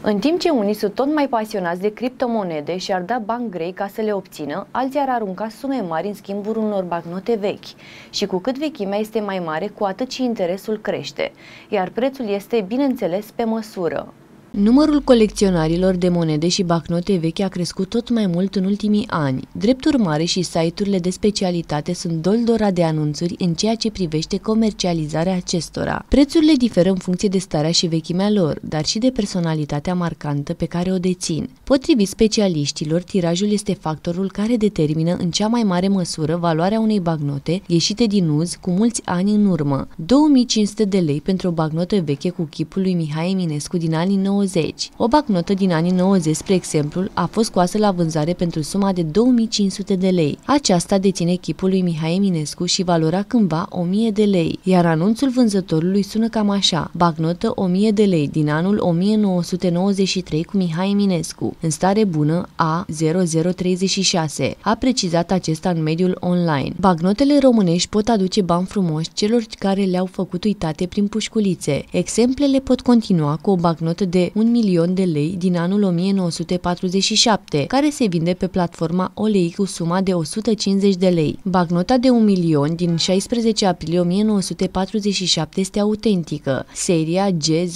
În timp ce unii sunt tot mai pasionați de criptomonede și ar da bani grei ca să le obțină, alții ar arunca sume mari în schimbul unor bancnote vechi. Și cu cât vechimea este mai mare, cu atât și interesul crește, iar prețul este, bineînțeles, pe măsură. Numărul colecționarilor de monede și bancnote vechi a crescut tot mai mult în ultimii ani. Drept urmare, și site-urile de specialitate sunt doldora de anunțuri în ceea ce privește comercializarea acestora. Prețurile diferă în funcție de starea și vechimea lor, dar și de personalitatea marcantă pe care o dețin. Potrivit specialiștilor, tirajul este factorul care determină în cea mai mare măsură valoarea unei bancnote ieșite din uz cu mulți ani în urmă. 2500 de lei pentru o bancnotă veche cu chipul lui Mihai Eminescu din anii 90. O bancnotă din anii 90, spre exemplu, a fost scoasă la vânzare pentru suma de 2500 de lei. Aceasta deține chipul lui Mihai Eminescu și valora cândva 1000 de lei, iar anunțul vânzătorului sună cam așa: bancnotă 1000 de lei din anul 1993 cu Mihai Eminescu, în stare bună A0036, a precizat acesta în mediul online. Bancnotele românești pot aduce bani frumoși celor care le-au făcut uitate prin pușculițe. Exemplele pot continua cu o bancnotă de 1.000.000 de lei din anul 1947, care se vinde pe platforma OLX cu suma de 150 de lei. Bancnota de 1.000.000 din 16 aprilie 1947 este autentică, seria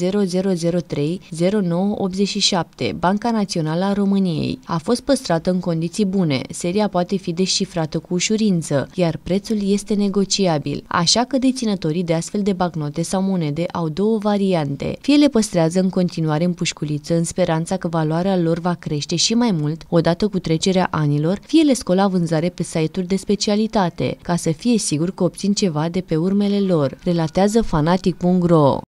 G00030987, Banca Națională a României. A fost păstrată în condiții bune, seria poate fi descifrată cu ușurință, iar prețul este negociabil, așa că deținătorii de astfel de bancnote sau monede au două variante: fie le păstrează în continuare în pușculiță în speranța că valoarea lor va crește și mai mult odată cu trecerea anilor, fie le scot la vânzare pe site-uri de specialitate, ca să fie sigur că obțin ceva de pe urmele lor, relatează Fanatic.ro.